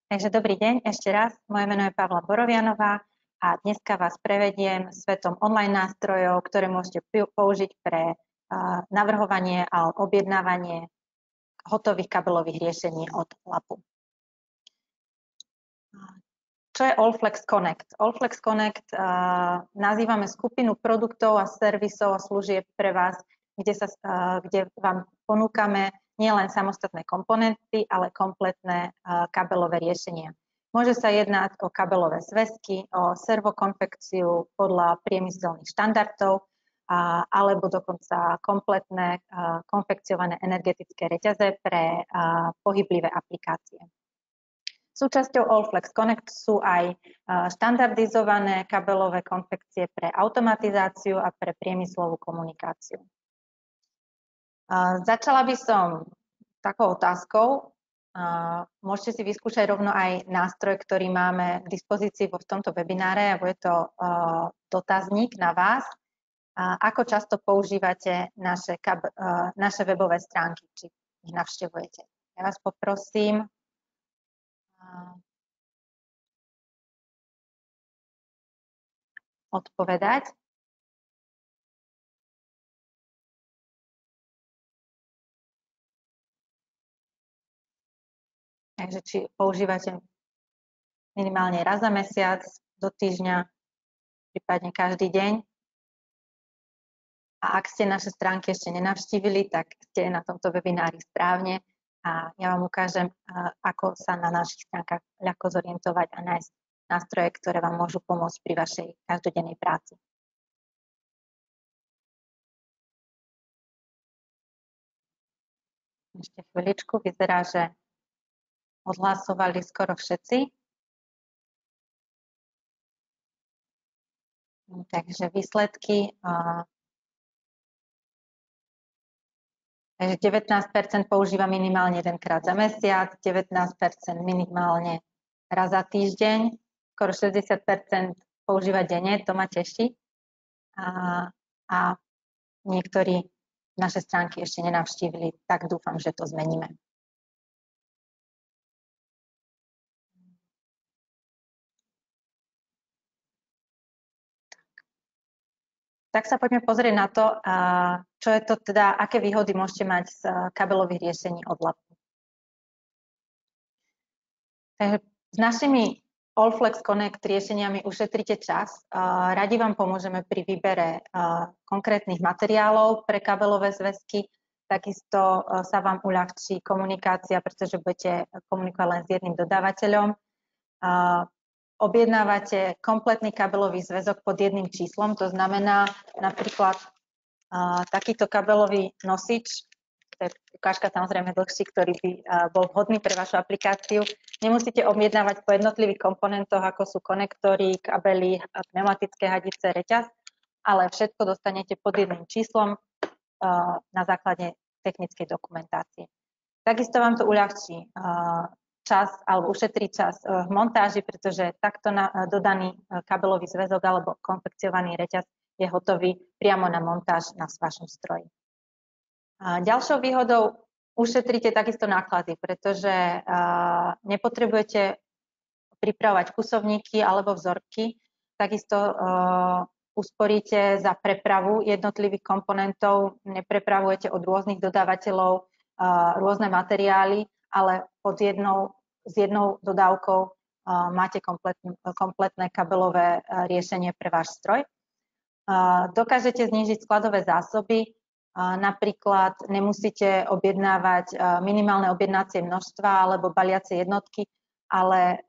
Takže dobrý deň ešte raz. Moje meno je Pavla Borovianová a dneska vás prevediem svetom online nástrojov, ktoré môžete použiť pre navrhovanie a objednávanie hotových kabelových riešení od LAPu. Čo je Allflex Connect? Allflex Connect nazývame skupinu produktov a servisov a služieb pre vás, kde vám ponúkame nielen samostatné komponenty, ale kompletné kabelové riešenia. Môže sa jednať o kabelové zväzky, o servokonfekciu podľa priemyselných štandardov, alebo dokonca kompletné konfekciované energetické reťaze pre pohyblivé aplikácie. Súčasťou Allflex Connect sú aj štandardizované kabelové konfekcie pre automatizáciu a pre priemyslovú komunikáciu. Začala by som takou otázkou. Môžete si vyskúšať rovno aj nástroj, ktorý máme k dispozícii v tomto webináre, a bude to dotazník na vás. Ako často používate naše webové stránky, či ich navštevujete? Ja vás poprosím odpovedať. Takže či používate minimálne raz za mesiac, do týždňa, prípadne každý deň. A ak ste naše stránky ešte nenavštívili, tak ste na tomto webinári správne a ja vám ukážem, ako sa na našich stránkach ľahko zorientovať a nájsť nástroje, ktoré vám môžu pomôcť pri vašej každodennej práci. Ešte chvíľičku, vyzerá, že odhlasovali skoro všetci. Takže výsledky. Takže 19% používa minimálne jedenkrát za mesiac, 19% minimálne raz za týždeň, skoro 60% používa denne, to ma teší. A niektorí naše stránky ešte nenavštívili, tak dúfam, že to zmeníme. Tak sa poďme pozrieť na to, čo je to teda, aké výhody môžete mať z kabelových riešení od LAPu. Takže s našimi Allflex Connect riešeniami ušetríte čas. Radi vám pomôžeme pri výbere konkrétnych materiálov pre kabelové zväzky. Takisto sa vám uľahčí komunikácia, pretože budete komunikovať len s jedným dodávateľom. Objednávate kompletný kabelový zväzok pod jedným číslom, to znamená napríklad takýto kabelový nosič, to je ukážka samozrejme dlhší, ktorý by bol vhodný pre vašu aplikáciu. Nemusíte objednávať po jednotlivých komponentoch, ako sú konektory, kabely, pneumatické hadice, reťaz, ale všetko dostanete pod jedným číslom na základe technickej dokumentácie. Takisto vám to uľahčí čas alebo ušetrí čas v montáži, pretože takto dodaný kabelový zväzok alebo konfekciovaný reťaz je hotový priamo na montáž na vašom stroji. Ďalšou výhodou ušetríte takisto náklady, pretože nepotrebujete pripravovať kusovníky alebo vzorky. Takisto usporíte za prepravu jednotlivých komponentov, neprepravujete od rôznych dodávateľov rôzne materiály, ale s jednou dodávkou máte kompletné kabelové riešenie pre váš stroj. Dokážete znížiť skladové zásoby, napríklad nemusíte objednávať minimálne objednacie množstva alebo baliacie jednotky, ale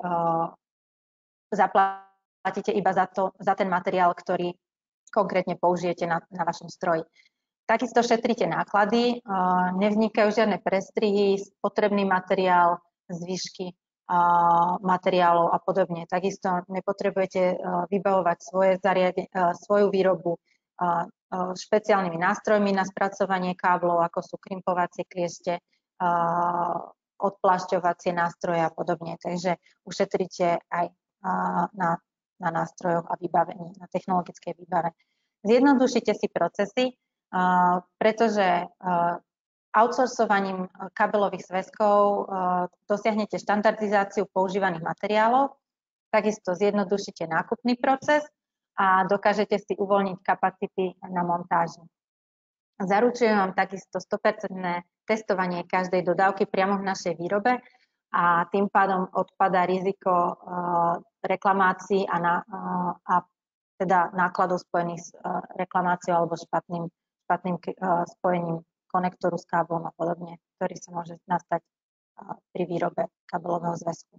zaplatíte iba za ten materiál, ktorý konkrétne použijete na vašom stroji. Takisto šetríte náklady, nevznikajú žiadne prestrihy, potrebný materiál, zvyšky materiálov a podobne. Takisto nepotrebujete vybavovať svoju výrobu špeciálnymi nástrojmi na spracovanie káblov, ako sú krimpovacie kliešte, odplášťovacie nástroje a podobne. Takže ušetríte aj na nástrojoch a vybavení, na technologickej výbave. Zjednodušite si procesy, pretože outsourcovaním kabelových zväzkov dosiahnete štandardizáciu používaných materiálov, takisto zjednodušíte nákupný proces a dokážete si uvoľniť kapacity na montáži. Zaručujem vám takisto 100% testovanie každej dodávky priamo v našej výrobe a tým pádom odpadá riziko reklamácií a teda nákladov spojených s reklamáciou alebo špatným spojením konektoru s káblom a podobne, ktorý sa môže nastať pri výrobe kabelového zväzku.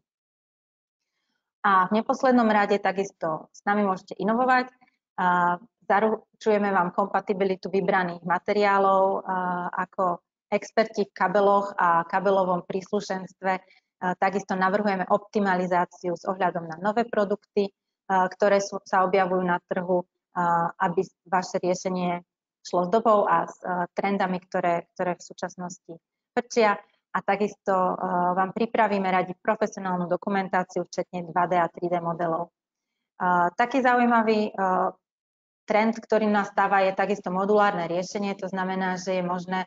A v neposlednom rade takisto s nami môžete inovovať. Zaručujeme vám kompatibilitu vybraných materiálov ako experti v kabeloch a kabelovom príslušenstve. Takisto navrhujeme optimalizáciu s ohľadom na nové produkty, ktoré sa objavujú na trhu, aby vaše riešenie šlo s dobou a s trendami, ktoré v súčasnosti frčia. A takisto vám pripravíme radi profesionálnu dokumentáciu, včetne 2D a 3D modelov. Taký zaujímavý trend, ktorý nastáva, je takisto modulárne riešenie. To znamená, že je možné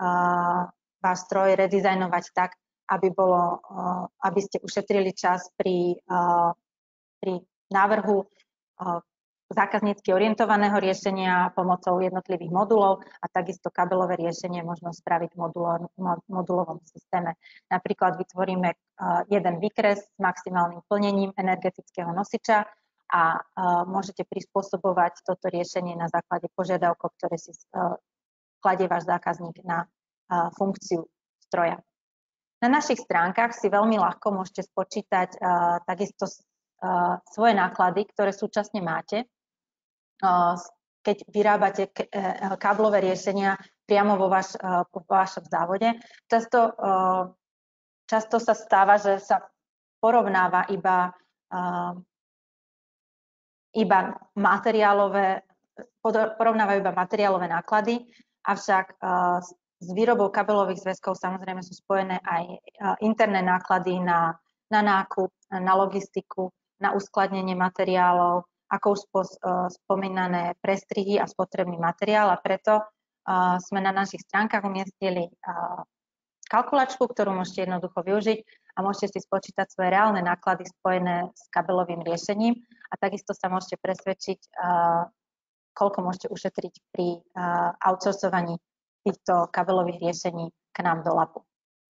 váš stroj redizajnovať tak, aby ste ušetrili čas pri návrhu zákaznícky orientovaného riešenia pomocou jednotlivých modulov a takisto kabelové riešenie možno spraviť v modulovom systéme. Napríklad vytvoríme jeden výkres s maximálnym plnením energetického nosiča a môžete prispôsobovať toto riešenie na základe požiadavkov, ktoré si kladie váš zákazník na funkciu stroja. Na našich stránkach si veľmi ľahko môžete spočítať takisto svoje náklady, ktoré súčasne máte, keď vyrábate káblové riešenia priamo vo vašom závode. Často sa stáva, že sa porovnáva iba materiálové náklady, avšak s výrobou kabelových zväzkov samozrejme sú spojené aj interné náklady na nákup, na logistiku, na uskladnenie materiálov, ako už spomínané prestrihy a spotrebný materiál, a preto sme na našich stránkach umiestnili kalkulačku, ktorú môžete jednoducho využiť a môžete si spočítať svoje reálne náklady spojené s kabelovým riešením a takisto sa môžete presvedčiť, koľko môžete ušetriť pri outsourcovaní týchto kabelových riešení k nám do LAPu.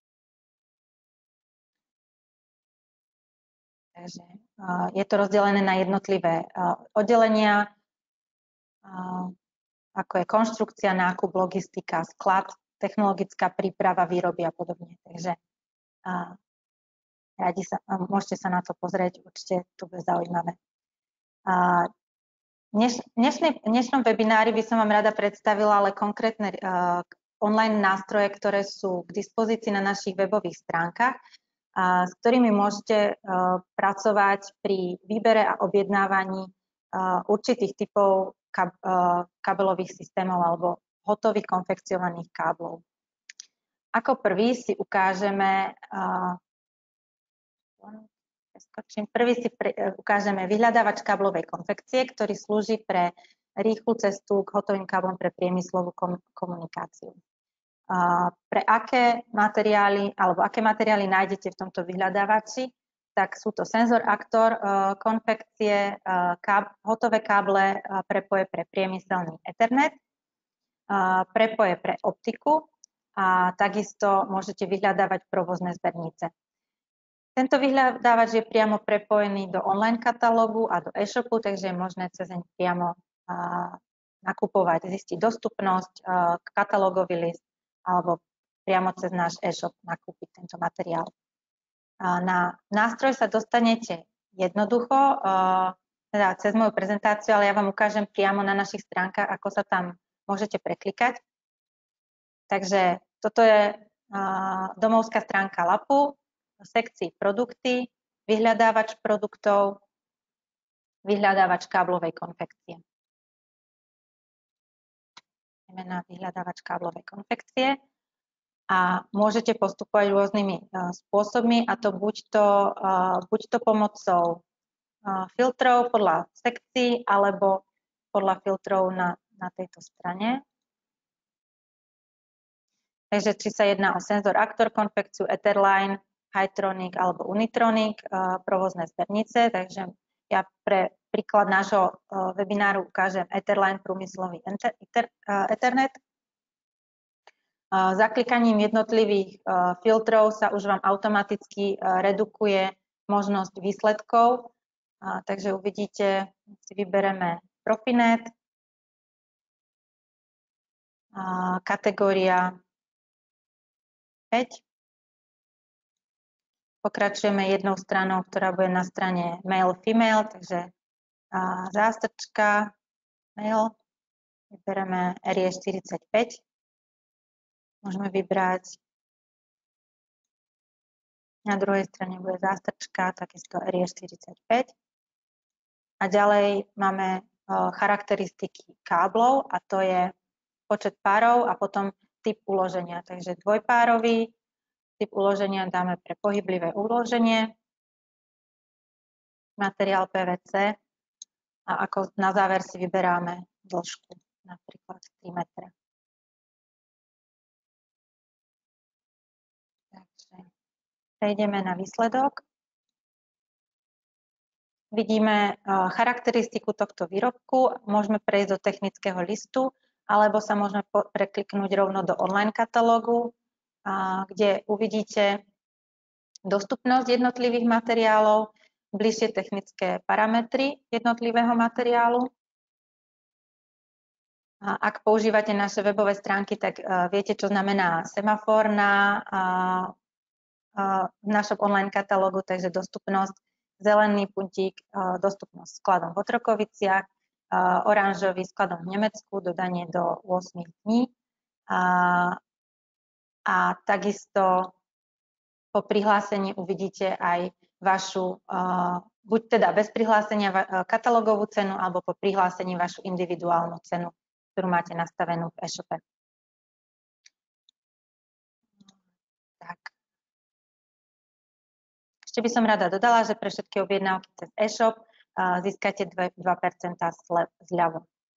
Takže je to rozdelené na jednotlivé oddelenia, ako je konštrukcia, nákup, logistika, sklad, technologická príprava výroby a podobne. Takže môžete sa na to pozrieť, určite to bude zaujímavé. V dnešnom webinári by som vám rada predstavila ale konkrétne online nástroje, ktoré sú k dispozícii na našich webových stránkach, s ktorými môžete pracovať pri výbere a objednávaní určitých typov kabelových systémov alebo hotových konfekciovaných káblov. Ako prvý si ukážeme vyhľadávač káblovej konfekcie, ktorý slúži pre rýchlu cestu k hotovým káblom pre priemyslovú komunikáciu. Pre aké materiály nájdete v tomto vyhľadávači, tak sú to senzor, aktor, konfekcie, hotové káble, prepoje pre priemyselný Ethernet, prepoje pre optiku a takisto môžete vyhľadávať provozné zbernice. Tento vyhľadávač je priamo prepojený do online katalógu a do e-shopu, takže je možné cez ne priamo nakupovať, zistiť dostupnosť, katalógový list alebo priamo cez náš e-shop nakúpiť tento materiál. Na nástroj sa dostanete jednoducho, teda cez moju prezentáciu, ale ja vám ukážem priamo na našich stránkach, ako sa tam môžete preklikať. Takže toto je domovská stránka LAPu, v sekcii produkty, vyhľadávač produktov, vyhľadávač káblovej konfekcie. Ideme na vyhľadávač káblovej konfekcie a môžete postupovať rôznymi spôsobmi, a to buď to pomocou filtrov podľa sekcií alebo podľa filtrov na tejto strane. Takže či sa jedná o senzor aktor, konfekciu, Etherline, Hytronic alebo Unitronic, provozné zbernice. Takže ja pre príklad nášho webináru ukážem Etherline průmyslový Ethernet. Zaklikaním jednotlivých filtrov sa už vám automaticky redukuje možnosť výsledkov. Takže uvidíte, si vybereme Profinet, kategória 5. Pokračujeme jednou stranou, ktorá bude na strane male-female, takže zástrčka, male, vybereme RE 45. Môžeme vybrať, na druhej strane bude zástrčka, takisto RE 45. A ďalej máme charakteristiky káblov a to je počet párov a potom typ uloženia. Takže dvojpárový typ uloženia dáme pre pohyblivé uloženie, materiál PVC a ako na záver si vyberáme dĺžku, napríklad 3 metre. Takže prejdeme na výsledok. Vidíme charakteristiku tohto výrobku, môžeme prejsť do technického listu, alebo sa môžeme prekliknúť rovno do online katalógu, kde uvidíte dostupnosť jednotlivých materiálov, bližšie technické parametry jednotlivého materiálu. Ak používate naše webové stránky, tak viete, čo znamená semafor v našom online katalógu, takže dostupnosť, zelený puntík, dostupnosť skladom v Otrokoviciach, oranžový skladom v Nemecku, dodanie do 8 dní a takisto po prihlásení uvidíte aj vašu, buď teda bez prihlásenia katalógovú cenu, alebo po prihlásení vašu individuálnu cenu, ktorú máte nastavenú v e-shope. Tak. Ešte by som rada dodala, že pre všetky objednávky cez e-shop získate 2% zľavu.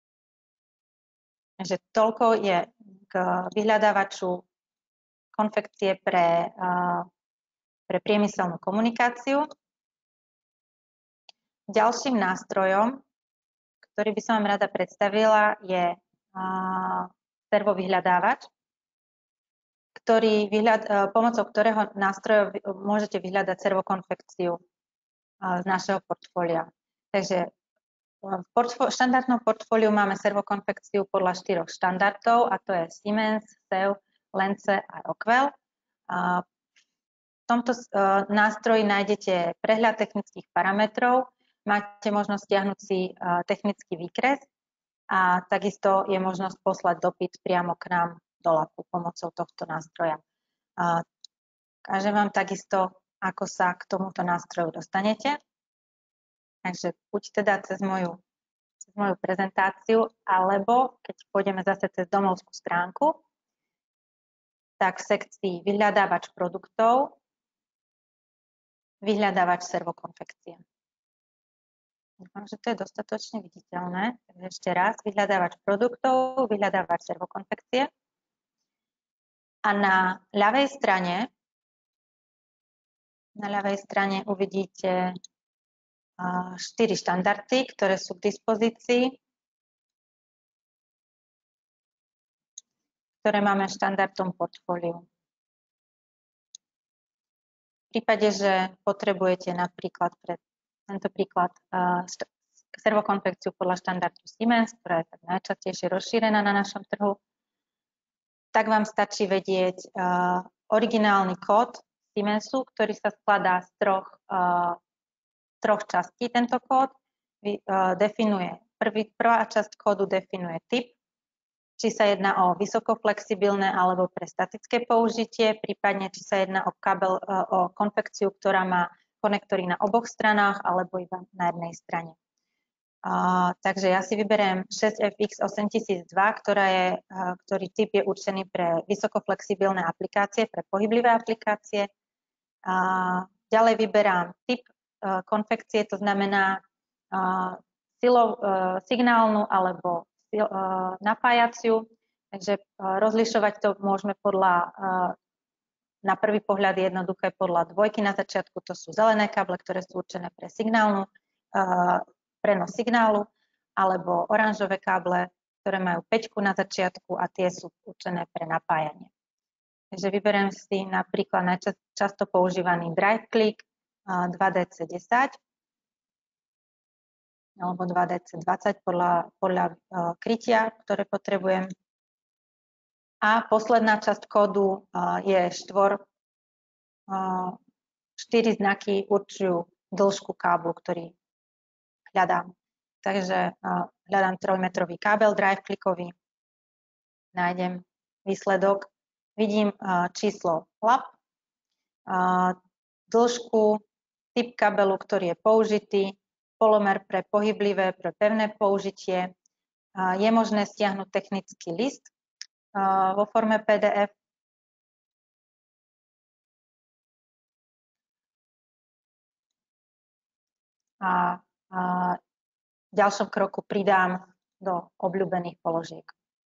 Takže toľko je k vyhľadávaču konfekcie pre priemyselnú komunikáciu. Ďalším nástrojom, ktorý by som vám rada predstavila, je servovyhľadávač, pomocou ktorého nástroja môžete vyhľadať servokonfekciu z našeho portfólia. Takže v štandardnom portfóliu máme servokonfekciu podľa 4 štandardov, a to je Siemens, SEW, Lence a Rockwell. V tomto nástroji nájdete prehľad technických parametrov, máte možnosť stiahnuť si technický výkres a takisto je možnosť poslať dopyt priamo k nám do lapu pomocou tohto nástroja. Ukážem vám takisto, ako sa k tomuto nástroju dostanete. Takže buď teda cez moju prezentáciu, alebo keď pôjdeme zase cez domovskú stránku, tak v sekcii vyhľadávač produktov, vyhľadávač servokonfekcie. Dúfam, že to je dostatočne viditeľné. Takže ešte raz, vyhľadávač produktov, vyhľadávač servokonfekcie. A na ľavej strane uvidíte 4 štandardy, ktoré sú k dispozícii, ktoré máme v štandardnom portfóliu. V prípade, že potrebujete napríklad pre tento príklad servokonfekciu podľa štandardu Siemens, ktorá je tak najčastejšie rozšírená na našom trhu, tak vám stačí vedieť originálny kód Siemensu, ktorý sa skladá z troch častí. Tento kód definuje, prvá časť kódu definuje typ, či sa jedná o vysokoflexibilné alebo pre statické použitie, prípadne či sa jedná o konfekciu, ktorá má konektory na oboch stranách alebo iba na jednej strane. Takže ja si vyberiem 6FX8002, ktorý typ je určený pre vysokoflexibilné aplikácie, pre pohyblivé aplikácie. Ďalej vyberám typ konfekcie, to znamená signálnu alebo napájaciu. Takže rozlišovať to môžeme podľa, na prvý pohľad jednoduché podľa dvojky na začiatku, to sú zelené káble, ktoré sú určené pre prenos signálu, alebo oranžové káble, ktoré majú 5 na začiatku a tie sú určené pre napájanie. Takže vyberiem si napríklad najčasto používaný drive click 2DC10 alebo 2DC20 podľa krytia, ktoré potrebujem. A posledná časť kódu je 4 znaky určujú dĺžku káblu, ktorý hľadám. Takže hľadám 3-metrový kábel drive-clickový, nájdem výsledok, vidím číslo LAP, dĺžku, typ kabelu, ktorý je použitý, polomer pre pohyblivé, pre pevné použitie. Je možné stiahnuť technický list vo forme PDF. A v ďalšom kroku pridám do obľúbených položiek.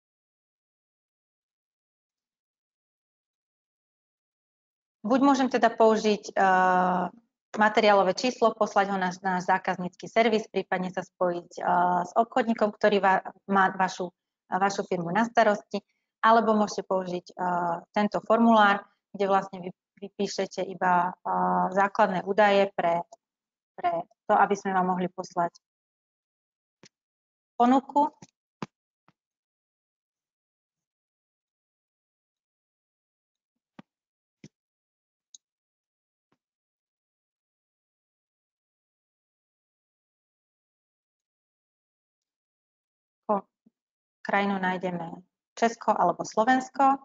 Buď môžem teda použiť materiálové číslo, poslať ho na náš zákaznícky servis, prípadne sa spojiť s obchodníkom, ktorý má vašu firmu na starosti, alebo môžete použiť tento formulár, kde vlastne vypíšete iba základné údaje pre to, aby sme vám mohli poslať ponuku. Krajinu nájdeme Česko alebo Slovensko.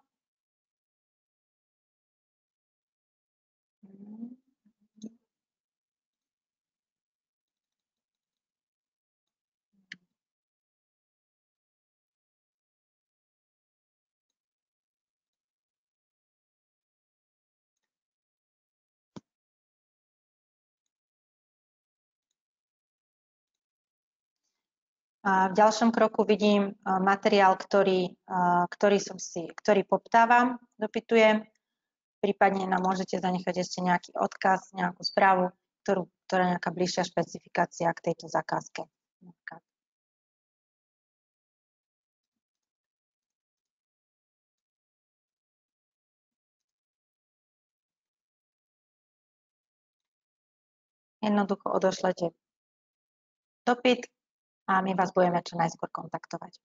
A v ďalšom kroku vidím materiál, ktorý poptávam, dopytujem. Prípadne nám môžete zanechať ešte nejaký odkaz, nejakú správu, ktorá je nejaká bližšia špecifikácia k tejto zakázke. Jednoducho odošlete dopyt a my vás budeme čo najskôr kontaktovať.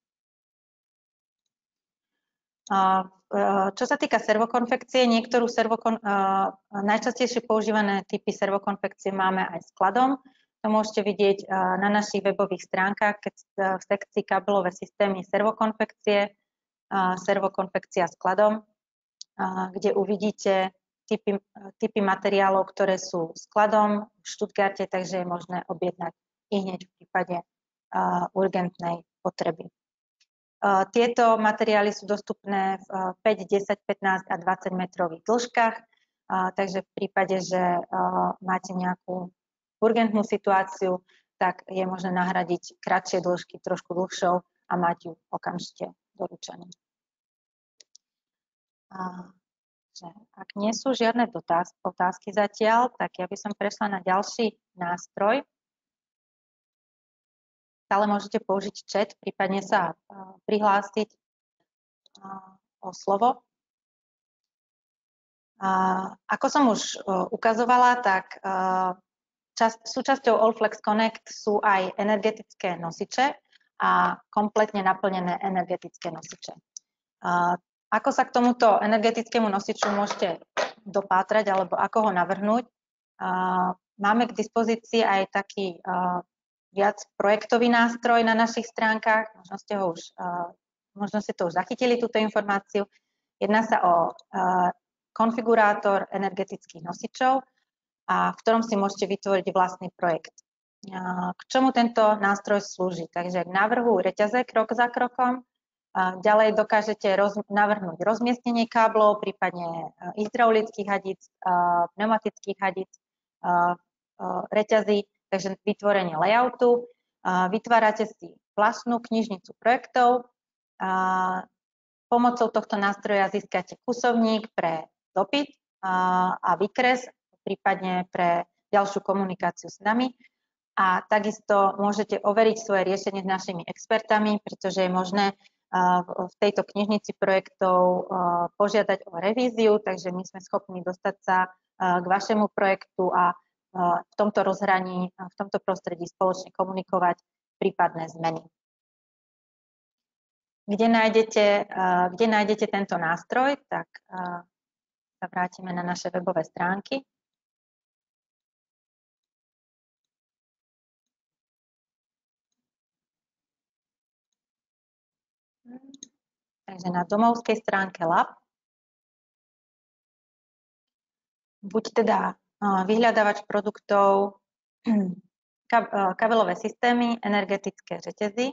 Čo sa týka servokonfekcie, najčastejšie používané typy servokonfekcie máme aj skladom. To môžete vidieť na našich webových stránkach, keď v sekcii kabelové systémy servokonfekcie, servokonfekcia skladom, kde uvidíte typy materiálov, ktoré sú skladom v Stuttgarte, takže je možné objednať ihneď v prípade urgentnej potreby. Tieto materiály sú dostupné v 5, 10, 15 a 20 metrových dĺžkach, takže v prípade, že máte nejakú urgentnú situáciu, tak je možné nahradiť kratšie dĺžky trošku dlhšou a mať ju okamžite doručenú. Ak nie sú žiadne otázky zatiaľ, tak ja by som prešla na ďalší nástroj. Stále môžete použiť chat, prípadne sa prihlásiť o slovo. Ako som už ukazovala, tak súčasťou Allflex Connect sú aj energetické nosiče a kompletne naplnené energetické nosiče. Ako sa k tomuto energetickému nosiču môžete dopátrať alebo ako ho navrhnúť? Máme k dispozícii aj taký viac projektový nástroj na našich stránkach. Možno ste to už zachytili, túto informáciu. Jedná sa o konfigurátor energetických nosičov, v ktorom si môžete vytvoriť vlastný projekt. K čomu tento nástroj slúži? Takže k návrhu reťaze krok za krokom. Ďalej dokážete navrhnúť rozmiestnenie káblov, prípadne hydraulických hadíc, pneumatických hadíc, reťazí, takže vytvorenie layoutu. Vytvárate si vlastnú knižnicu projektov, Pomocou tohto nástroja získate kusovník pre dopyt a výkres, prípadne pre ďalšiu komunikáciu s nami. A takisto môžete overiť svoje riešenie s našimi expertami, pretože je možné v tejto knižnici projektov požiadať o revíziu, takže my sme schopní dostať sa k vašemu projektu a v tomto rozhraní, v tomto prostredí spoločne komunikovať prípadné zmeny. Kde nájdete tento nástroj, tak sa vrátime na naše webové stránky. Takže na domovskej stránke Lab. Buď teda vyhľadávač produktov, kabelové systémy, energetické reťazy.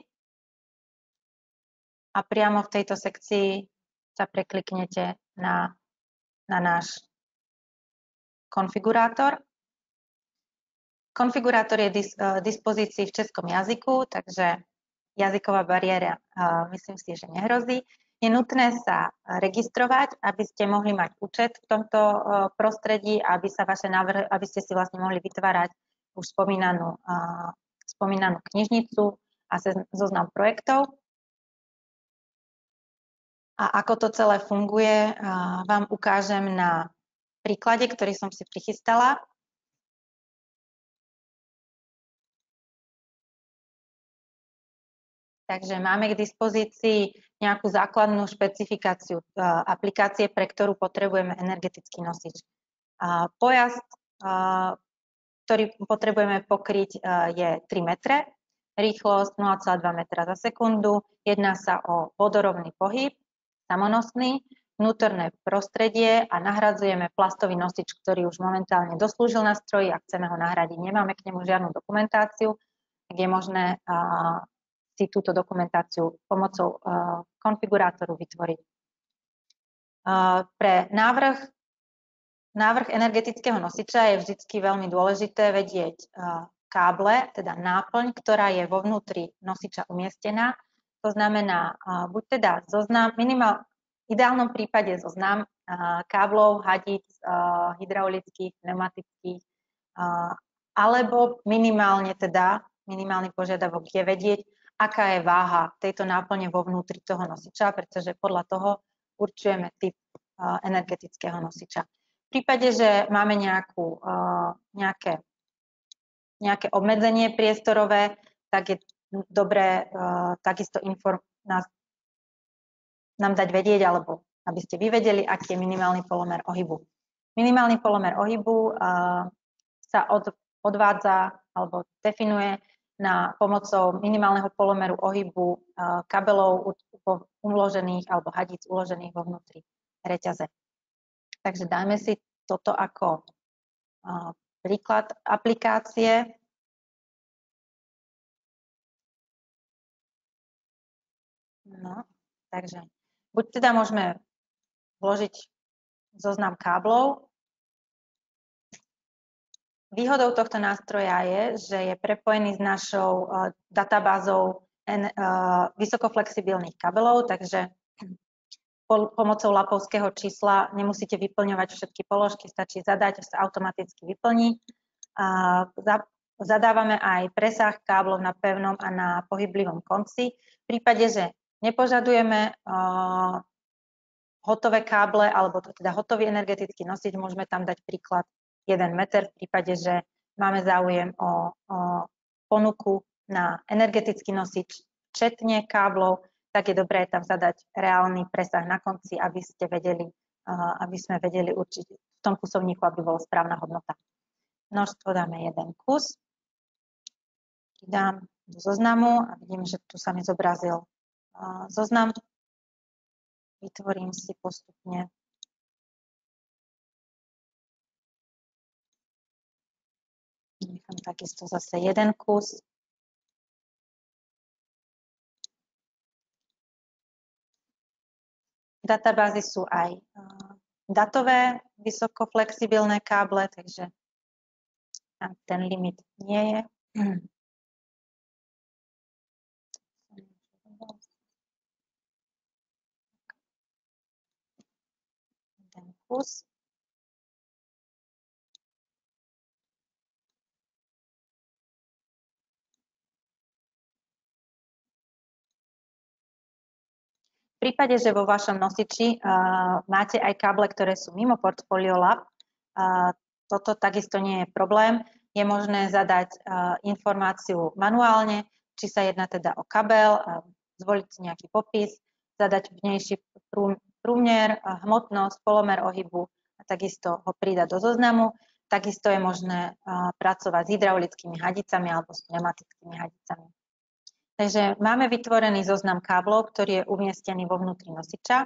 A priamo v tejto sekcii sa prekliknete na náš konfigurátor. Konfigurátor je v dispozícii v českom jazyku, takže jazyková bariéra myslím si, že nehrozí. Je nutné sa registrovať, aby ste mohli mať účet v tomto prostredí, aby ste si vlastne mohli vytvárať už spomínanú knižnicu a zoznam projektov. A ako to celé funguje, vám ukážem na príklade, ktorý som si prichystala. Takže máme k dispozícii nejakú základnú špecifikáciu aplikácie, pre ktorú potrebujeme energetický nosič. Pojazd, ktorý potrebujeme pokryť, je 3 metre, rýchlosť 0,2 metra za sekundu, jedná sa o vodorovný pohyb, samonosný, vnútorné prostredie a nahradzujeme plastový nosič, ktorý už momentálne doslúžil na stroji a chceme ho nahradiť. Nemáme k nemu žiadnu dokumentáciu, tak je možné si túto dokumentáciu pomocou konfigurátoru vytvoriť. Pre návrh energetického nosiča je vždy veľmi dôležité vedieť káble, teda náplň, ktorá je vo vnútri nosiča umiestnená. To znamená, buď teda zoznam, v ideálnom prípade zoznam káblov, hadíc, hydraulických, pneumatických, alebo minimálny požiadavok je vedieť, aká je váha tejto náplne vo vnútri toho nosiča, pretože podľa toho určujeme typ energetického nosiča. V prípade, že máme nejaké obmedzenie priestorové, tak je dobré takisto nám dať vedieť, alebo aby ste vy vedeli, aký je minimálny polomer ohybu. Minimálny polomer ohybu sa odvádza alebo definuje pomocou minimálneho polomeru ohybu kabelov uložených alebo hadíc uložených vo vnútri reťaze. Takže dajme si toto ako príklad aplikácie. No, takže buď teda môžeme vložiť zoznam káblov. Výhodou tohto nástroja je, že je prepojený s našou databázou vysokoflexibilných kabelov, takže pomocou lapovského čísla nemusíte vyplňovať všetky položky, stačí zadať, sa automaticky vyplní. Zadávame aj presah káblov na pevnom a na pohyblivom konci. V prípade, že nepožadujeme hotové káble alebo teda hotový energetický nosič, môžeme tam dať príklad 1 meter. V prípade, že máme záujem o ponuku na energetický nosič včetne káblov, tak je dobré tam zadať reálny presah na konci, aby sme vedeli určiť v tom kusovníku, aby bola správna hodnota. Množstvo dáme 1 kus. Dám do zoznamu a vidím, že tu sa mi zobrazil zoznam. Vytvorím si postupne nechám takisto zase 1 kus. V databázi sú aj datové vysokoflexibilné káble, takže ten limit nie je. pokus. V prípade, že vo vašom nosiči máte aj káble, ktoré sú mimo Portfolio Lab, toto takisto nie je problém. Je možné zadať informáciu manuálne, či sa jedná teda o kabel, zvoliť si nejaký popis, zadať vnejší prúmer, hmotnosť, polomer ohybu a takisto ho pridať do zoznamu. Takisto je možné pracovať s hydraulickými hadicami alebo s pneumatickými hadicami. Takže máme vytvorený zoznam káblov, ktorý je umiestnený vo vnútri nosiča.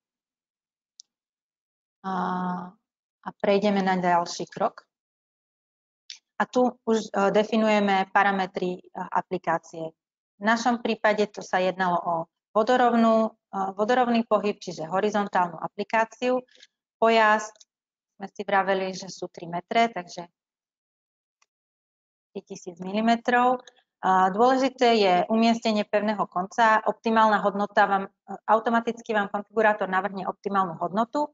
A prejdeme na ďalší krok. A tu už definujeme parametry aplikácie. V našom prípade to sa jednalo o vodorovný pohyb, čiže horizontálnu aplikáciu. Pojazd sme si vraveli, že sú 3 metre, takže 3000 mm. Dôležité je umiestnenie pevného konca. Optimálna hodnota automaticky vám konfigurátor navrhne optimálnu hodnotu,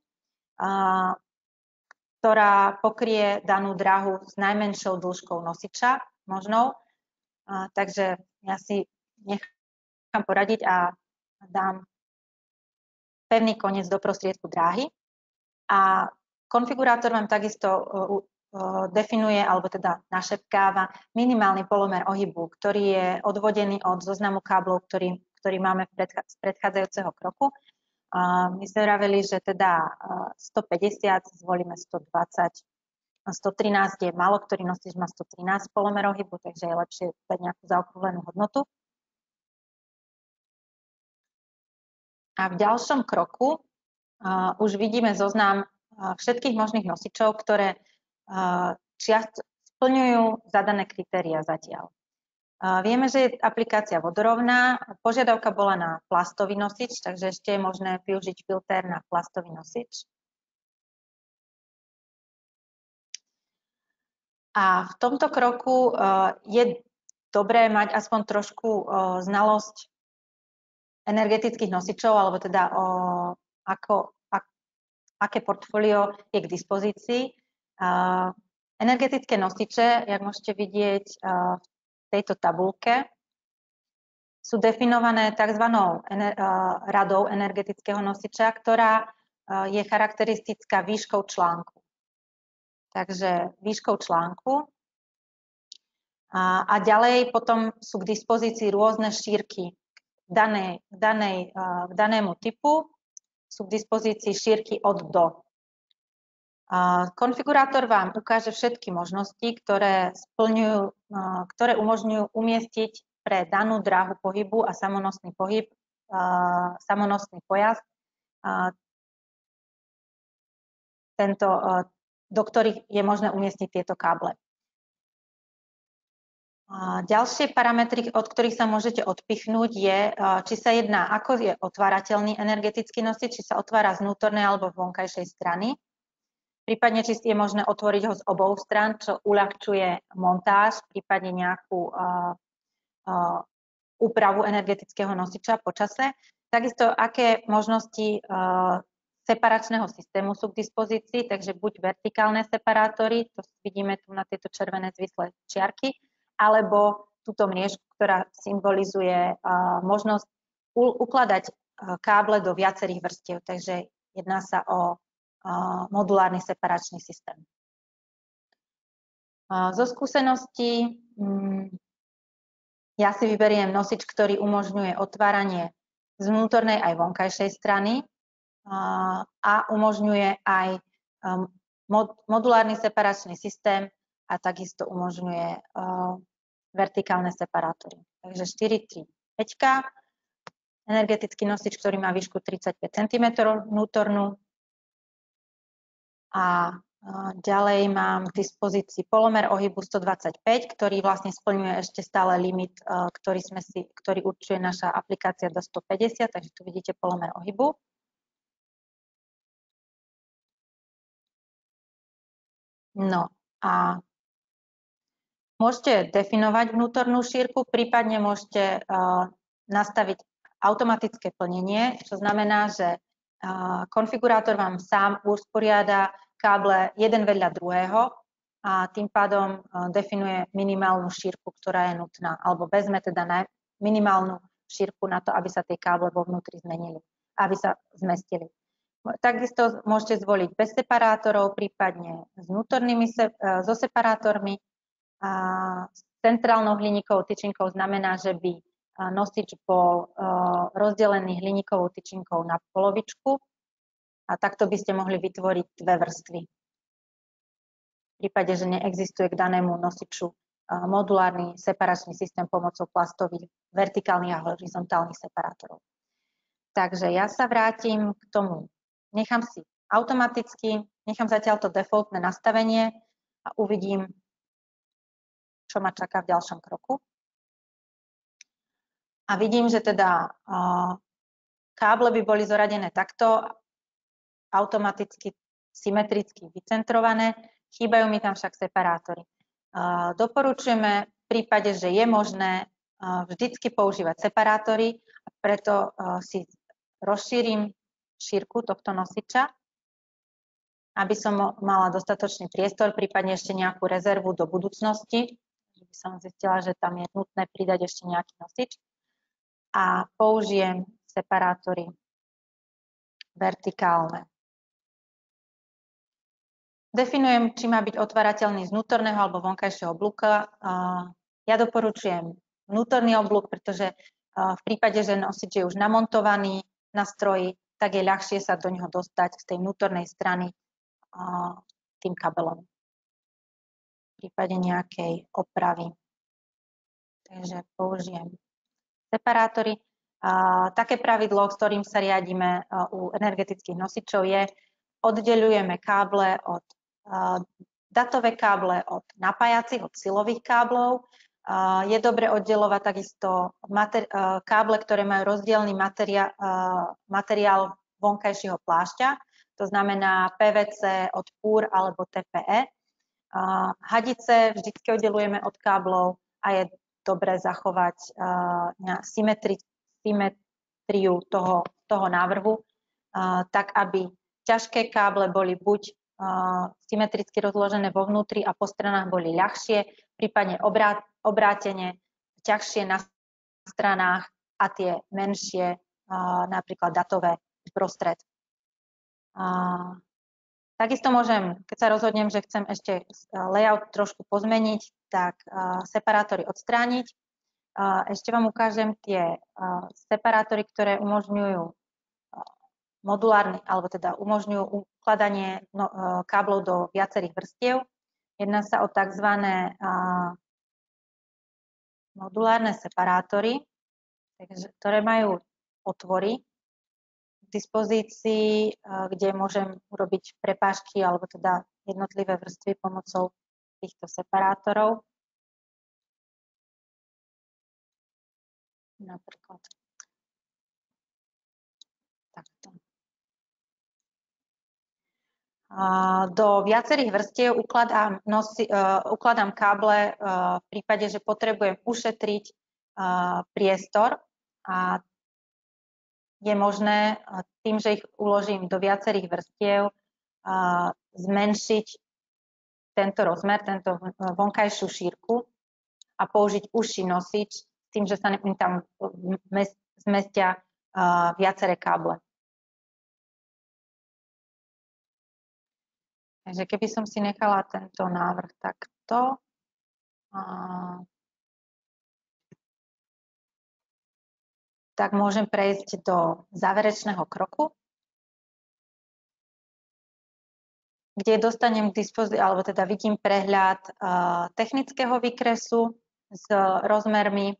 ktorá pokrie danú dráhu s najmenšou dĺžkou nosiča možnou. Takže ja si nechám poradiť a dám pevný koniec do prostriedku dráhy. A konfigurátor vám takisto definuje, alebo teda našepkáva minimálny polomer ohybu, ktorý je odvodený od zoznamu káblov, ktorý máme z predchádzajúceho kroku. My sme vraveli, že teda 150, zvolíme 120, 113 je málo, ktorý nosič má 113 polomer ohybu, takže je lepšie dať nejakú zaokrúhlenú hodnotu. A v ďalšom kroku už vidíme zoznam všetkých možných nosičov, ktoré splňujú zadané kritériá zatiaľ. Vieme, že je aplikácia vodorovná. Požiadavka bola na plastový nosič, takže ešte je možné využiť filter na plastový nosič. A v tomto kroku je dobré mať aspoň trošku znalosť energetických nosičov, alebo teda aké portfólio je k dispozícii. Energetické nosiče, jak môžete vidieť v tejto tabuľke, sú definované tzv. Radou energetického nosiča, ktorá je charakteristická výškou článku. Takže výškou článku. A ďalej potom sú k dispozícii rôzne šírky k danému typu. Sú k dispozícii šírky od do. Konfigurátor vám ukáže všetky možnosti, ktoré umožňujú umiestniť pre danú dráhu pohybu a samonosný pohyb, samonosný pojazd, do ktorých je možné umiestniť tieto káble. Ďalšie parametry, od ktorých sa môžete odpichnúť, je, či sa jedná, ako je otvárateľný energetický nosič, či sa otvára z vnútornej alebo vonkajšej strany. Prípadne, či je možné otvoriť ho z obou strán, čo uľahčuje montáž, prípadne nejakú úpravu energetického nosiča po čase. Takisto, aké možnosti separačného systému sú k dispozícii, takže buď vertikálne separátory, to vidíme tu na tieto červené zvislé čiarky, alebo túto mriežku, ktorá symbolizuje možnosť ukladať káble do viacerých vrstiev. Takže jedná sa o modulárny separačný systém. Zo skúseností ja si vyberiem nosič, ktorý umožňuje otváranie z vnútornej aj vonkajšej strany a umožňuje aj modulárny separačný systém a takisto umožňuje vertikálne separátory. Takže 4, 3, 5. Energetický nosič, ktorý má výšku 35 cm vnútornú. A ďalej mám k dispozícii polomer ohybu 125, ktorý vlastne splňuje ešte stále limit, ktorý určuje naša aplikácia do 150, takže tu vidíte polomer ohybu. No a môžete definovať vnútornú šírku, prípadne môžete nastaviť automatické plnenie, čo znamená, že konfigurátor vám sám usporiada káble jeden vedľa druhého a tým pádom definuje minimálnu šírku, ktorá je nutná, alebo vezme teda minimálnu šírku na to, aby sa tie káble vo vnútri zmenili, aby sa zmestili. Takisto môžete zvoliť bez separátorov, prípadne s vnútornými so separátormi. S centrálnou hliníkovou tyčinkou znamená, že by nosič bol rozdelený hliníkovou tyčinkou na polovičku a takto by ste mohli vytvoriť dve vrstvy. V prípade, že neexistuje k danému nosiču modulárny separačný systém pomocou plastových vertikálnych a horizontálnych separátorov. Takže ja sa vrátim k tomu. Nechám si automaticky, nechám zatiaľ to defaultné nastavenie a uvidím, čo ma čaká v ďalšom kroku. A vidím, že teda káble by boli zoradené takto, automaticky, symetricky vycentrované, chýbajú mi tam však separátory. Doporučujeme v prípade, že je možné vždycky používať separátory, preto si rozšírim šírku tohto nosiča, aby som mala dostatočný priestor, prípadne ešte nejakú rezervu do budúcnosti, že by som zistila, že tam je nutné pridať ešte nejaký nosič. A použijem separátory vertikálne. Definujem, či má byť otvárateľný z vnútorného alebo vonkajšieho oblúka. Ja doporučujem vnútorný oblúk, pretože v prípade, že nosič je už namontovaný na stroji, tak je ľahšie sa do neho dostať z tej vnútornej strany tým kabelom. V prípade nejakej opravy. Takže použijem separátory. Také pravidlo, s ktorým sa riadíme u energetických nosičov je, oddeľujeme káble od datové káble od napájacích, od silových káblov. Je dobre oddeľovať takisto káble, ktoré majú rozdielny materiál vonkajšieho plášťa, to znamená PVC od PUR alebo TPE. Hadice vždy oddeľujeme od káblov a je dobre zachovať symetriu toho návrhu, tak aby ťažké káble boli buď symetricky rozložené vo vnútri a po stranách boli ľahšie, prípadne obrátene ťažšie na stranách a tie menšie, napríklad datové uprostred. Takisto môžem, keď sa rozhodnem, že chcem ešte layout trošku pozmeniť, tak separátory odstrániť. Ešte vám ukážem tie separátory, ktoré umožňujú modulárne, alebo teda umožňujú ukladanie káblov do viacerých vrstiev. Jedná sa o tzv. Modulárne separátory, ktoré majú otvory k dispozícii, kde môžem urobiť prepážky alebo teda jednotlivé vrstvy pomocou týchto separátorov. Napríklad takto. Do viacerých vrstiev ukladám káble v prípade, že potrebujem ušetriť priestor a je možné tým, že ich uložím do viacerých vrstiev, zmenšiť tento rozmer, tento vonkajšiu šírku a použiť užší nosič s tým, že sa tam zmestia viaceré káble. Takže keby som si nechala tento návrh takto, tak môžem prejsť do záverečného kroku, kde dostanem k dispozícii, alebo teda vidím prehľad technického výkresu s rozmermi,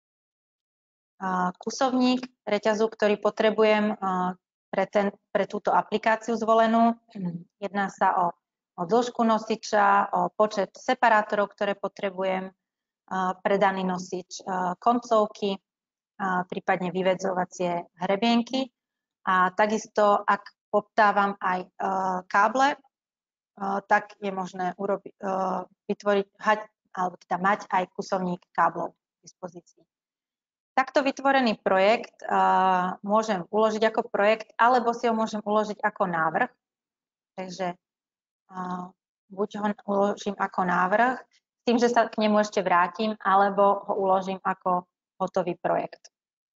kusovník reťazu, ktorý potrebujem pre túto aplikáciu zvolenú. Jedná sa o dĺžku nosiča, o počet separátorov, ktoré potrebujem pre daný nosič, koncovky, prípadne vyvedzovacie hrebienky. A takisto, ak poptávam aj káble, tak je možné vytvoriť alebo teda mať aj kusovník káblov k dispozícii. Takto vytvorený projekt môžem uložiť ako projekt, alebo si ho môžem uložiť ako návrh. Takže buď ho uložím ako návrh, s tým, že sa k nemu ešte vrátim, alebo ho uložím ako hotový projekt.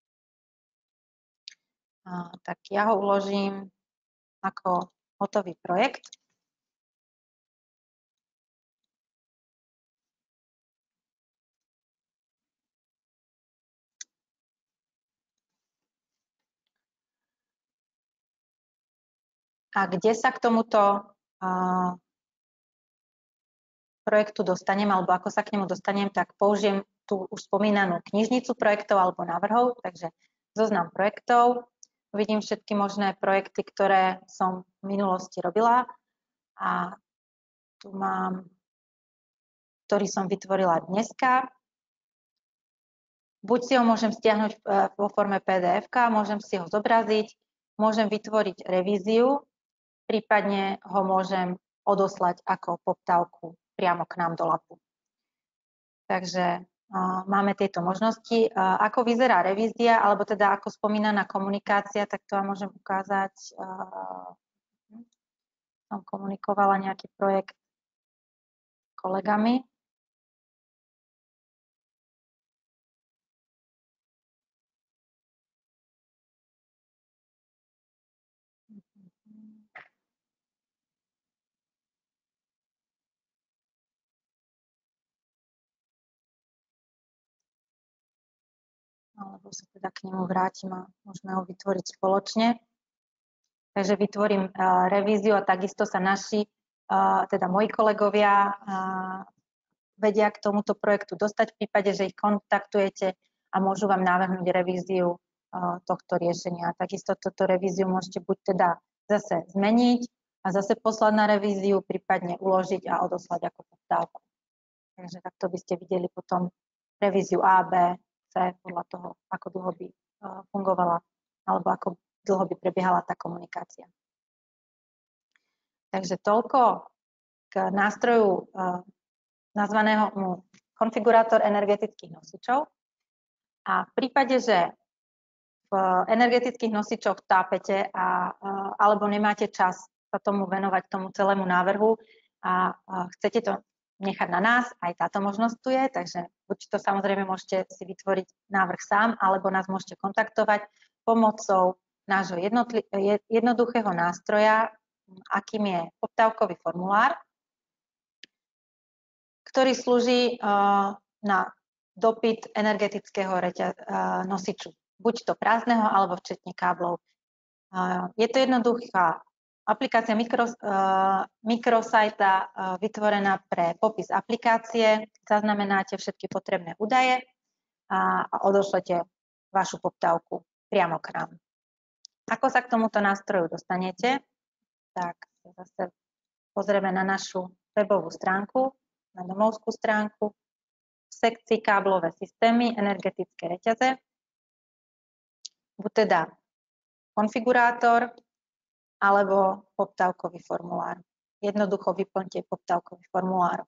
Tak ja ho uložím ako hotový projekt. A kde sa k tomuto projektu dostanem, alebo ako sa k nemu dostanem, tak použijem tú už spomínanú knižnicu projektov alebo návrhov, takže zoznam projektov. Uvidím všetky možné projekty, ktoré som v minulosti robila a tu mám, ktorý som vytvorila dneska. Buď si ho môžem stiahnuť vo forme PDF-ka, môžem si ho zobraziť, môžem vytvoriť revíziu, prípadne ho môžem odoslať ako poptávku priamo k nám do LAPu. Takže máme tieto možnosti. Ako vyzerá revízia, alebo teda ako spomínaná komunikácia, tak to vám môžem ukázať. Som komunikovala nejaký projekt s kolegami. Alebo sa teda k nemu vrátim a môžeme ho vytvoriť spoločne. Takže vytvorím revíziu a takisto sa naši, teda moji kolegovia vedia k tomuto projektu dostať v prípade, že ich kontaktujete a môžu vám navrhnúť revíziu tohto riešenia. Takisto túto revíziu môžete buď teda zase zmeniť a zase poslať na revíziu, prípadne uložiť a odoslať ako poptávku. Takže takto by ste videli potom revíziu A, B, C podľa toho, ako dlho by fungovala alebo ako dlho by prebiehala tá komunikácia. Takže toľko k nástroju nazvaného konfigurátor energetických nosičov. A v prípade, že v energetických nosičoch tápete alebo nemáte čas sa tomu venovať, tomu celému návrhu a chcete to nechať na nás, aj táto možnosť tu je, takže buď to samozrejme môžete si vytvoriť návrh sám, alebo nás môžete kontaktovať pomocou nášho jednoduchého nástroja, akým je poptávkový formulár, ktorý slúži na dopyt energetického nosiču, buď to prázdneho, alebo včetne káblov. Je to jednoduchá aplikácia mikrosajta vytvorená pre popis aplikácie, zaznamenáte všetky potrebné údaje a odošlete vašu poptávku priamo k nám. Ako sa k tomuto nástroju dostanete? Tak zase pozrieme na našu webovú stránku, na domovskú stránku, v sekcii káblové systémy, energetické reťaze. Buď teda konfigurátor, alebo poptávkový formulár. Jednoducho vyplňte poptávkový formulár.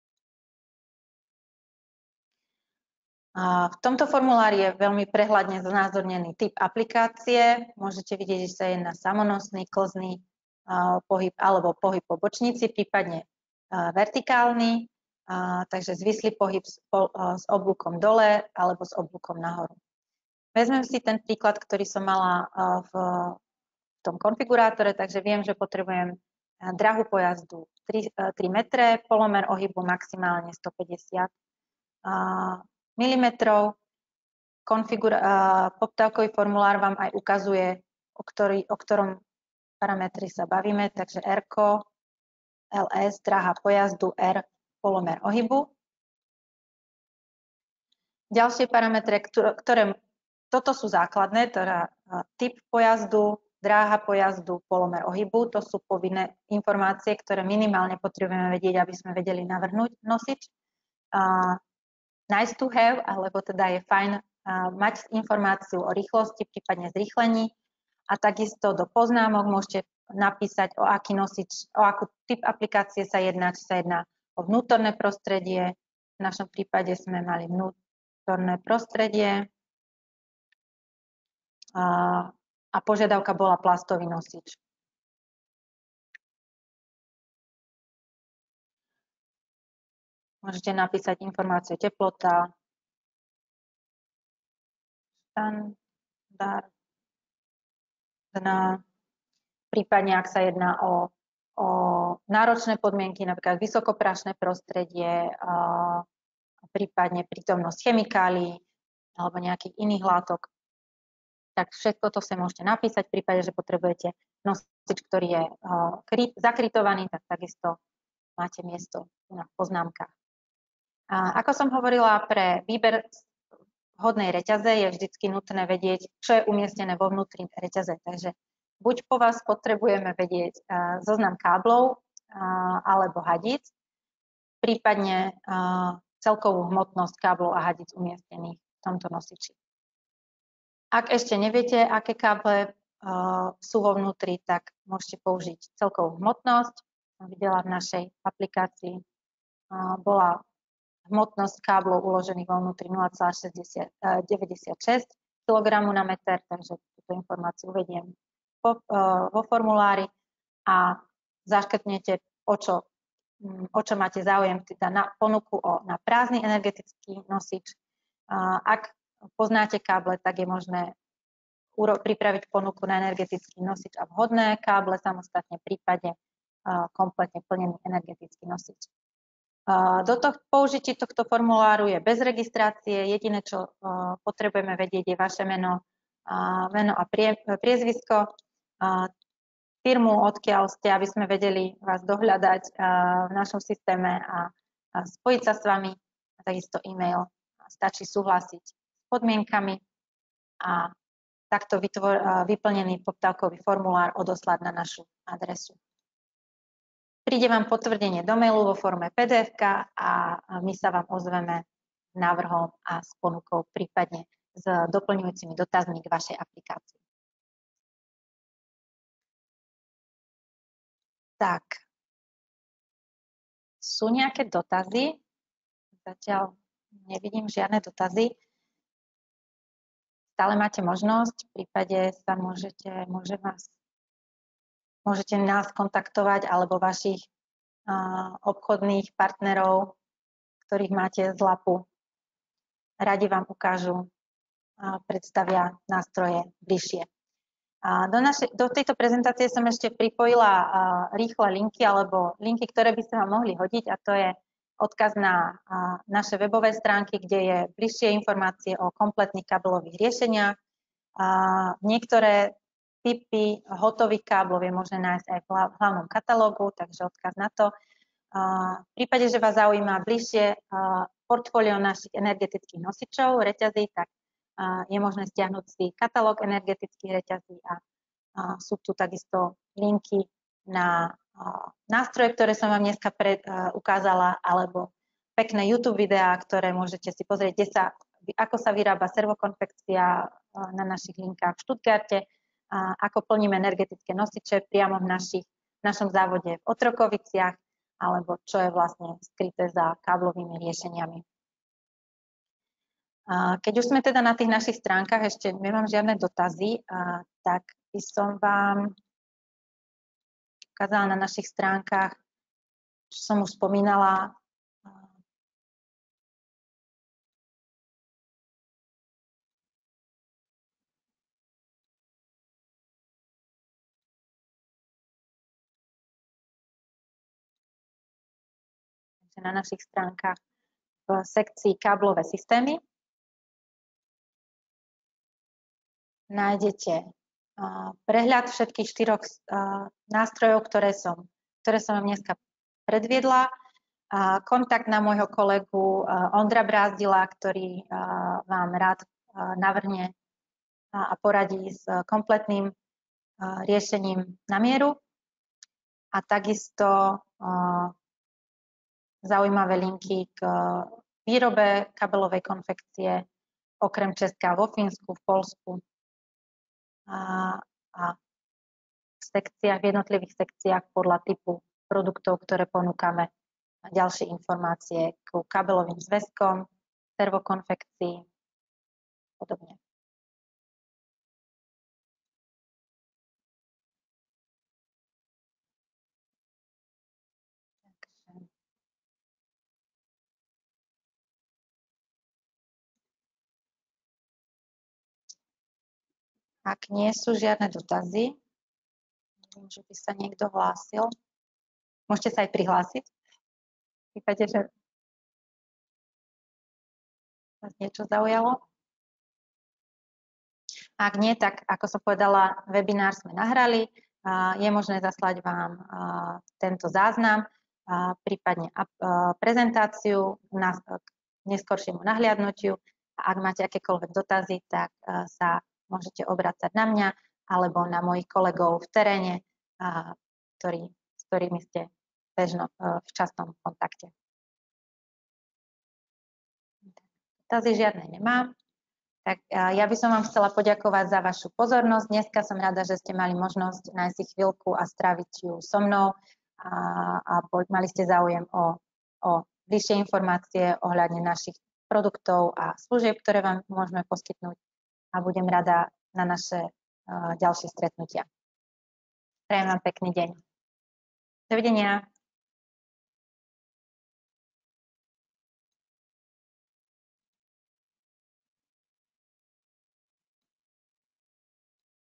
V tomto formulári je veľmi prehľadne znázornený typ aplikácie. Môžete vidieť, že sa jedná samonosný, klzný pohyb alebo pohyb po bočnici, prípadne vertikálny, takže zvislý pohyb s oblúkom dole alebo s oblúkom nahoru. Vezmem si ten príklad, ktorý som mala v tom konfigurátore, takže viem, že potrebujem dráhu pojazdu 3 metre, polomer ohybu maximálne 150 mm. Poptávkový formulár vám aj ukazuje, o ktorom parametri sa bavíme, takže R, LS, dráha pojazdu, R, polomer ohybu. Ďalšie parametre, ktoré toto sú základné, teda typ pojazdu, dráha pojazdu, polomer ohybu, to sú povinné informácie, ktoré minimálne potrebujeme vedieť, aby sme vedeli navrhnúť nosič. Nice to have, alebo teda je fajn mať informáciu o rýchlosti, prípadne zrýchlení. A takisto do poznámok môžete napísať, o aký nosič, o akú typ aplikácie sa jedná, či sa jedná o vnútorné prostredie. V našom prípade sme mali vnútorné prostredie. a požiadavka bola plastový nosič. Môžete napísať informáciu teplota, štandardná, prípadne ak sa jedná o náročné podmienky, napríklad vysokoprašné prostredie, prípadne prítomnosť chemikálií alebo nejakých iných látok. Tak všetko to sa môžete napísať. V prípade, že potrebujete nosič, ktorý je zakrytovaný, tak takisto máte miesto na poznámkach. A ako som hovorila, pre výber vhodnej reťaze je vždycky nutné vedieť, čo je umiestnené vo vnútri reťaze. Takže buď po vás potrebujeme vedieť zoznam káblov alebo hadíc, prípadne celkovú hmotnosť káblov a hadíc umiestnených v tomto nosiči. Ak ešte neviete, aké káble sú vo vnútri, tak môžete použiť celkovú hmotnosť. Som videla v našej aplikácii, bola hmotnosť káblov uložených vo vnútri 0,96 kg na meter, takže túto informáciu uvediem vo formulári a zaškrtnete, o čo máte záujem, teda na ponuku na prázdny energetický nosič. Ak poznáte káble, tak je možné pripraviť ponuku na energetický nosič a vhodné káble samostatne, prípade kompletne plnený energetický nosič. Použitie tohto formuláru je bez registrácie. Jediné, čo potrebujeme vedieť, je vaše meno a priezvisko, firmu, odkiaľ ste, aby sme vedeli vás dohľadať v našom systéme a spojiť sa s vami. A takisto e-mail. Stačí súhlasiť s podmienkami a takto vyplnený poptávkový formulár odoslať na našu adresu. Príde vám potvrdenie do mailu vo forme PDF-ka a my sa vám ozveme s návrhom a s ponukou, prípadne s doplňujúcimi dotazmi k vašej aplikácii. Tak, sú nejaké dotazy? Zatiaľ nevidím žiadne dotazy. Stále máte možnosť, v prípade sa môžete nás kontaktovať alebo vašich obchodných partnerov, ktorých máte z LAPu. Radi vám ukážu a predstavia nástroje bližšie. Do tejto prezentácie som ešte pripojila rýchle linky alebo linky, ktoré by sa vám mohli hodiť, a to je odkaz na naše webové stránky, kde je bližšie informácie o kompletných kabelových riešeniach. Niektoré typy hotových káblov je možné nájsť aj v hlavnom katalógu, takže odkaz na to. V prípade, že vás zaujíma bližšie portfólio našich energetických nosičov, reťazí, tak je možné stiahnuť si katalóg energetických reťazí a sú tu takisto linky na nástroje, ktoré som vám dneska ukázala, alebo pekné YouTube videá, ktoré môžete si pozrieť, ako sa vyrába servokonfekcia na našich linkách v Stuttgarte, ako plníme energetické nosiče priamo v našom závode v Otrokoviciach, alebo čo je vlastne skryté za káblovými riešeniami. Keď už sme teda na tých našich stránkach, ešte nemám žiadne dotazy, tak by som vám ukázala na našich stránkach, čo som už spomínala, na našich stránkach v sekcii káblové systémy nájdete prehľad všetkých 4 nástrojov, ktoré som vám dneska predviedla. Kontakt na môjho kolegu Ondra Brázdila, ktorý vám rád navrhne a poradí s kompletným riešením na mieru. A takisto zaujímavé linky k výrobe kabelovej konfekcie, okrem Česka vo Fínsku, v Poľsku a v jednotlivých sekciách podľa typu produktov, ktoré ponúkame, a ďalšie informácie k kabelovým zväzkom, servokonfekcii a podobne. Ak nie sú žiadne dotazy, neviem, že by sa niekto hlásil. Môžete sa aj prihlásiť. V prípade, že vás niečo zaujalo. Ak nie, tak ako som povedala, webinár sme nahrali. Je možné zaslať vám tento záznam, prípadne prezentáciu k neskoršiemu nahliadnutiu. A ak máte akékoľvek dotazy, tak sa môžete obrácať na mňa alebo na mojich kolegov v teréne, s ktorými ste v častom kontakte. Dotazy žiadne nemám. Tak ja by som vám chcela poďakovať za vašu pozornosť. Dneska som rada, že ste mali možnosť nájsť si chvíľku a stráviť ju so mnou a mali ste záujem o bližšie informácie ohľadne našich produktov a služieb, ktoré vám môžeme poskytnúť a budem rada na naše ďalšie stretnutia. Prajem vám pekný deň. Dovidenia.